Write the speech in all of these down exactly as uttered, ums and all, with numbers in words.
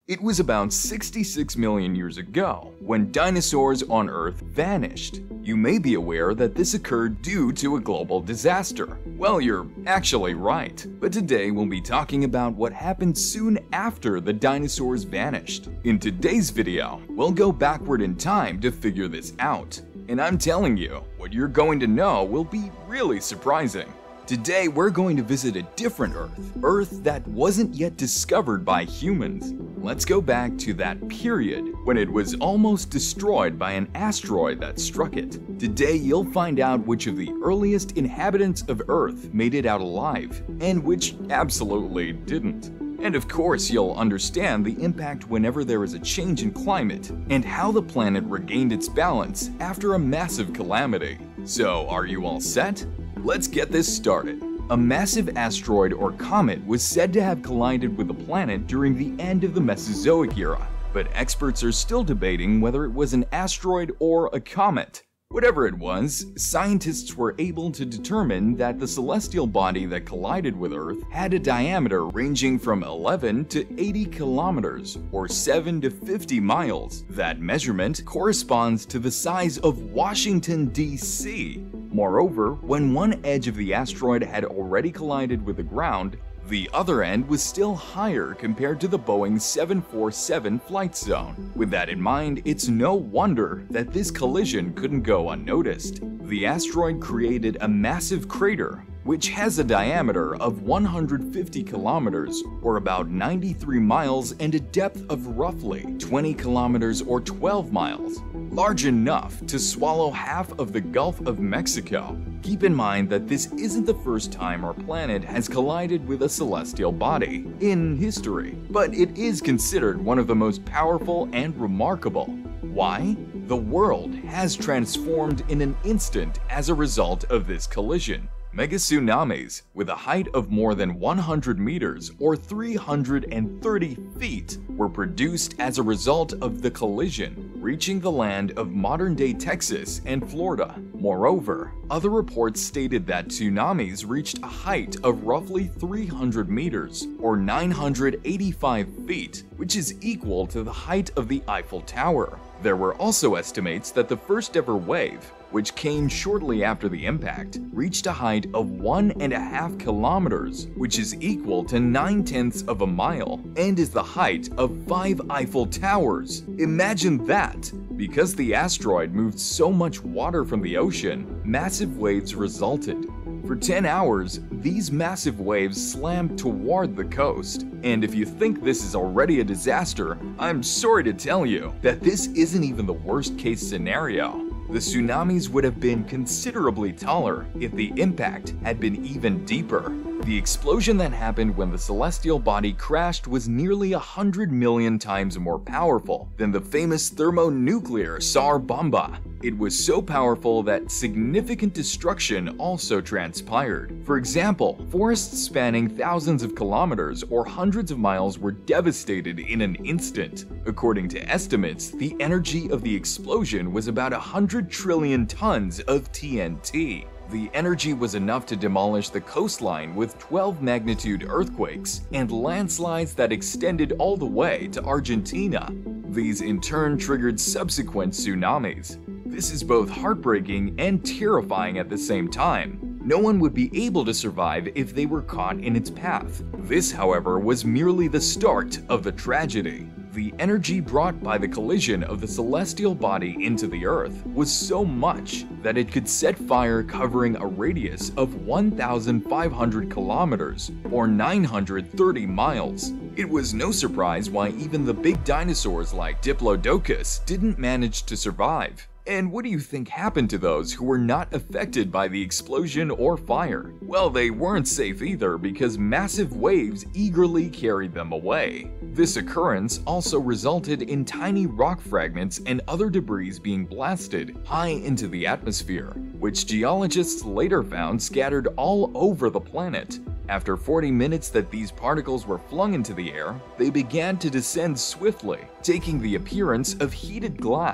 It was about sixty-six million years ago when dinosaurs on Earth vanished. You may be aware that this occurred due to a global disaster. Well, you're actually right, but today we'll be talking about what happened soon after the dinosaurs vanished. In today's video, we'll go backward in time to figure this out. And I'm telling you, what you're going to know will be really surprising. Today, we're going to visit a different Earth, Earth that wasn't yet discovered by humans. Let's go back to that period when it was almost destroyed by an asteroid that struck it. Today, you'll find out which of the earliest inhabitants of Earth made it out alive, and which absolutely didn't. And of course, you'll understand the impact whenever there is a change in climate, and how the planet regained its balance after a massive calamity. So, are you all set? Let's get this started. A massive asteroid or comet was said to have collided with the planet during the end of the Mesozoic era, but experts are still debating whether it was an asteroid or a comet. Whatever it was, scientists were able to determine that the celestial body that collided with Earth had a diameter ranging from eleven to eighty kilometers, or seven to fifty miles. That measurement corresponds to the size of Washington, D C Moreover, when one edge of the asteroid had already collided with the ground, the other end was still higher compared to the Boeing seven forty-seven flight zone. With that in mind, it's no wonder that this collision couldn't go unnoticed. The asteroid created a massive crater, which has a diameter of one hundred fifty kilometers, or about ninety-three miles, and a depth of roughly twenty kilometers or twelve miles, large enough to swallow half of the Gulf of Mexico. Keep in mind that this isn't the first time our planet has collided with a celestial body in history, but it is considered one of the most powerful and remarkable. Why? The world has transformed in an instant as a result of this collision. Mega tsunamis, with a height of more than one hundred meters or three hundred thirty feet, were produced as a result of the collision, reaching the land of modern-day Texas and Florida. Moreover, other reports stated that tsunamis reached a height of roughly three hundred meters or nine hundred eighty-five feet, which is equal to the height of the Eiffel Tower. There were also estimates that the first ever wave, which came shortly after the impact, reached a height of one and a half kilometers, which is equal to nine-tenths of a mile, and is the height of five Eiffel Towers. Imagine that! Because the asteroid moved so much water from the ocean, massive waves resulted. For ten hours, these massive waves slammed toward the coast. And if you think this is already a disaster, I'm sorry to tell you that this isn't even the worst-case scenario. The tsunamis would have been considerably taller if the impact had been even deeper. The explosion that happened when the celestial body crashed was nearly a hundred million times more powerful than the famous thermonuclear Tsar Bomba. It was so powerful that significant destruction also transpired. For example, forests spanning thousands of kilometers or hundreds of miles were devastated in an instant. According to estimates, the energy of the explosion was about one hundred trillion tons of T N T. The energy was enough to demolish the coastline with twelve magnitude earthquakes and landslides that extended all the way to Argentina. These in turn triggered subsequent tsunamis. This is both heartbreaking and terrifying at the same time. No one would be able to survive if they were caught in its path. This, however, was merely the start of the tragedy. The energy brought by the collision of the celestial body into the Earth was so much that it could set fire covering a radius of one thousand five hundred kilometers or nine hundred thirty miles. It was no surprise why even the big dinosaurs like Diplodocus didn't manage to survive. And what do you think happened to those who were not affected by the explosion or fire? Well, they weren't safe either because massive waves eagerly carried them away. This occurrence also resulted in tiny rock fragments and other debris being blasted high into the atmosphere, which geologists later found scattered all over the planet. After forty minutes that these particles were flung into the air, they began to descend swiftly, taking the appearance of heated glass.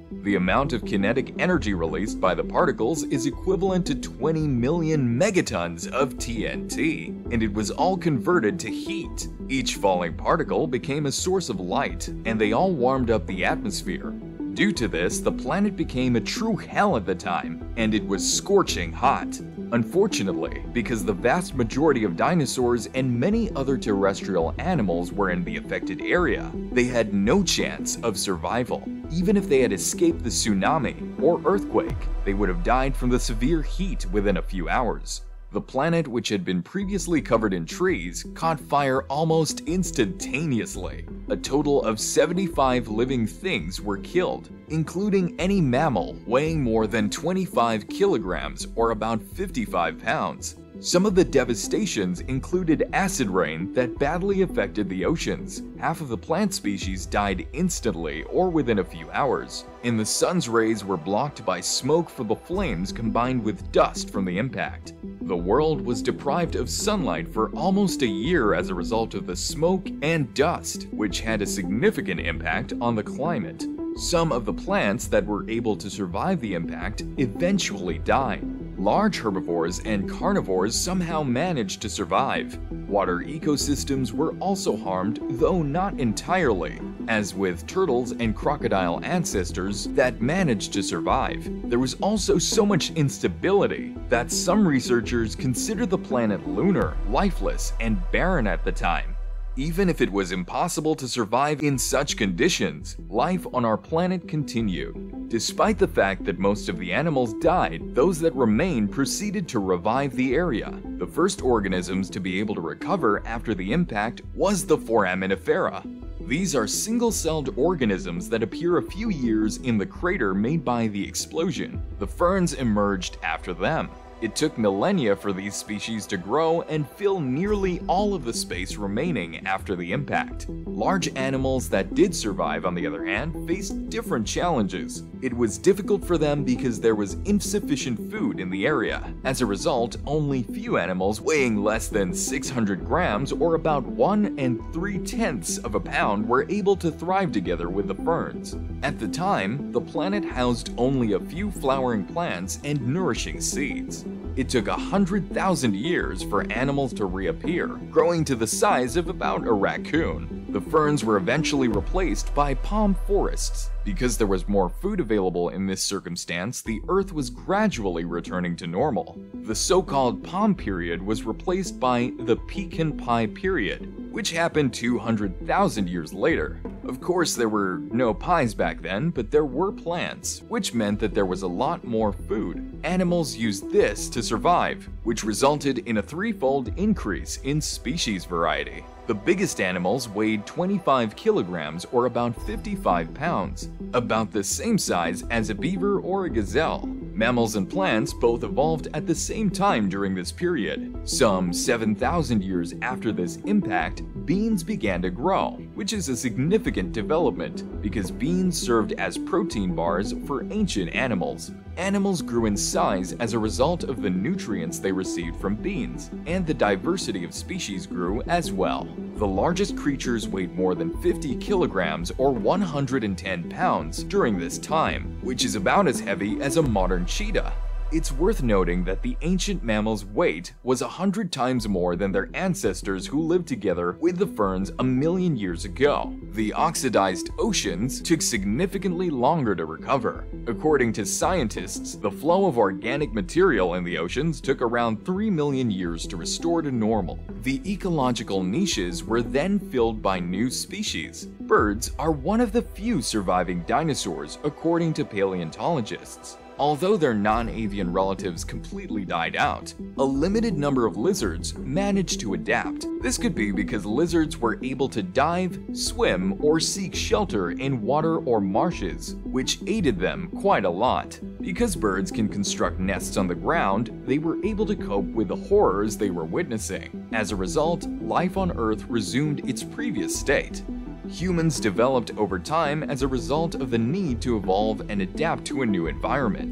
The amount of kinetic energy released by the particles is equivalent to twenty million megatons of T N T, and it was all converted to heat. Each falling particle became a source of light, and they all warmed up the atmosphere. Due to this, the planet became a true hell at the time, and it was scorching hot. Unfortunately, because the vast majority of dinosaurs and many other terrestrial animals were in the affected area, they had no chance of survival. Even if they had escaped the tsunami or earthquake, they would have died from the severe heat within a few hours. The planet, which had been previously covered in trees, caught fire almost instantaneously. A total of seventy-five living things were killed, including any mammal weighing more than twenty-five kilograms or about fifty-five pounds. Some of the devastations included acid rain that badly affected the oceans. Half of the plant species died instantly or within a few hours, and the sun's rays were blocked by smoke from the flames combined with dust from the impact. The world was deprived of sunlight for almost a year as a result of the smoke and dust, which had a significant impact on the climate. Some of the plants that were able to survive the impact eventually died. Large herbivores and carnivores somehow managed to survive. Water ecosystems were also harmed, though not entirely. As with turtles and crocodile ancestors that managed to survive, there was also so much instability that some researchers considered the planet lunar, lifeless, and barren at the time. Even if it was impossible to survive in such conditions, life on our planet continued. Despite the fact that most of the animals died, those that remained proceeded to revive the area. The first organisms to be able to recover after the impact was the Foraminifera. These are single-celled organisms that appear a few years in the crater made by the explosion. The ferns emerged after them. It took millennia for these species to grow and fill nearly all of the space remaining after the impact. Large animals that did survive, on the other hand, faced different challenges. It was difficult for them because there was insufficient food in the area. As a result, only few animals weighing less than six hundred grams or about one and three-tenths of a pound were able to thrive together with the ferns. At the time, the planet housed only a few flowering plants and nourishing seeds. It took one hundred thousand years for animals to reappear, growing to the size of about a raccoon. The ferns were eventually replaced by palm forests. Because there was more food available in this circumstance, the Earth was gradually returning to normal. The so-called Palm period was replaced by the Pecan Pie period, which happened two hundred thousand years later. Of course, there were no pies back then, but there were plants, which meant that there was a lot more food. Animals used this to survive, which resulted in a threefold increase in species variety. The biggest animals weighed twenty-five kilograms or about fifty-five pounds, about the same size as a beaver or a gazelle. Mammals and plants both evolved at the same time during this period. Some seven thousand years after this impact, beans began to grow, which is a significant development because beans served as protein bars for ancient animals. Animals grew in size as a result of the nutrients they received from beans, and the diversity of species grew as well. The largest creatures weighed more than fifty kilograms or one hundred ten pounds during this time, which is about as heavy as a modern cheetah. It's worth noting that the ancient mammals' weight was a hundred times more than their ancestors who lived together with the ferns a million years ago. The oxidized oceans took significantly longer to recover. According to scientists, the flow of organic material in the oceans took around three million years to restore to normal. The ecological niches were then filled by new species. Birds are one of the few surviving dinosaurs, according to paleontologists. Although their non-avian relatives completely died out, a limited number of lizards managed to adapt. This could be because lizards were able to dive, swim, or seek shelter in water or marshes, which aided them quite a lot. Because birds can construct nests on the ground, they were able to cope with the horrors they were witnessing. As a result, life on Earth resumed its previous state. Humans developed over time as a result of the need to evolve and adapt to a new environment.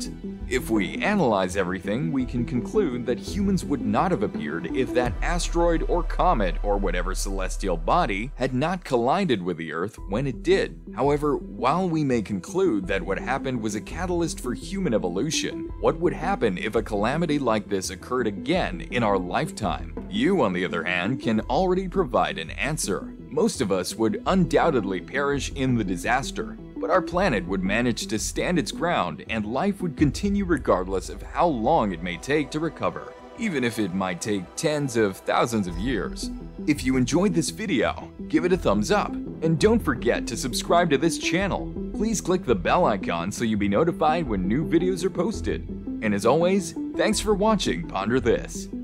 If we analyze everything, we can conclude that humans would not have appeared if that asteroid or comet or whatever celestial body had not collided with the Earth when it did. However, while we may conclude that what happened was a catalyst for human evolution, what would happen if a calamity like this occurred again in our lifetime? You, on the other hand, can already provide an answer. Most of us would undoubtedly perish in the disaster, but our planet would manage to stand its ground and life would continue regardless of how long it may take to recover, even if it might take tens of thousands of years. If you enjoyed this video, give it a thumbs up, and don't forget to subscribe to this channel. Please click the bell icon so you'll be notified when new videos are posted. And as always, thanks for watching Ponder This.